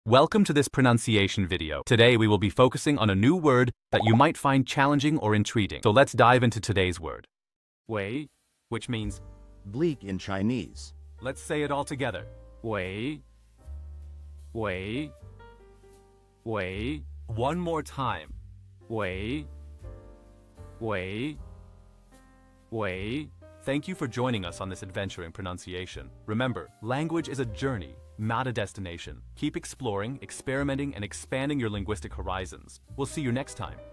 Welcome to this pronunciation video. Today we will be focusing on a new word that you might find challenging or intriguing. So let's dive into today's word. Wei, which means bleak in Chinese. let's say it all together. Wei, wei, wei. One more time. Wei, wei, wei. Thank you for joining us on this adventure in pronunciation. Remember, language is a journey, not a destination. Keep exploring, experimenting, and expanding your linguistic horizons. We'll see you next time.